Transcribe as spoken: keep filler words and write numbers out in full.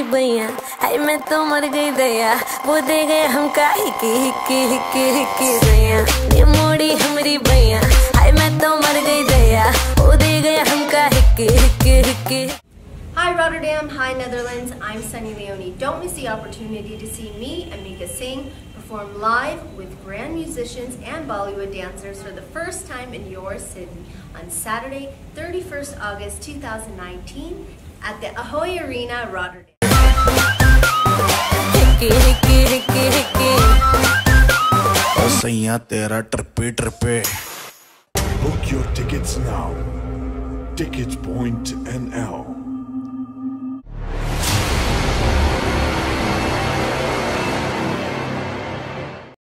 बैया, हाय मैं तो मर गई दया, वो दे गए हमका हिकी हिकी हिकी हिकी सैया। ये मोड़ी हमारी बैया, हाय मैं तो मर गई दया, वो दे गए हमका हिकी हिकी हिकी। Hi Rotterdam, hi Netherlands, I'm Sunny Leone. Don't miss the opportunity to see me and Mika Singh perform live with grand musicians and Bollywood dancers for the first time in your city on Saturday, thirty-first August two thousand nineteen at the Ahoy Arena, Rotterdam. हिकी हिकी हिकी हिकी ओ सैया तेरा ट्रिपे ट्रिपे। Book your tickets now. Tickets point N L